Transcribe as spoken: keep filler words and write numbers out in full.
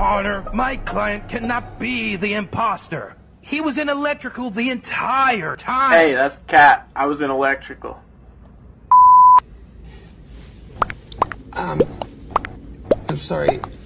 Connor, my client cannot be the imposter. He was in electrical the entire time. Hey, that's Cat. I was in electrical. Um, I'm sorry.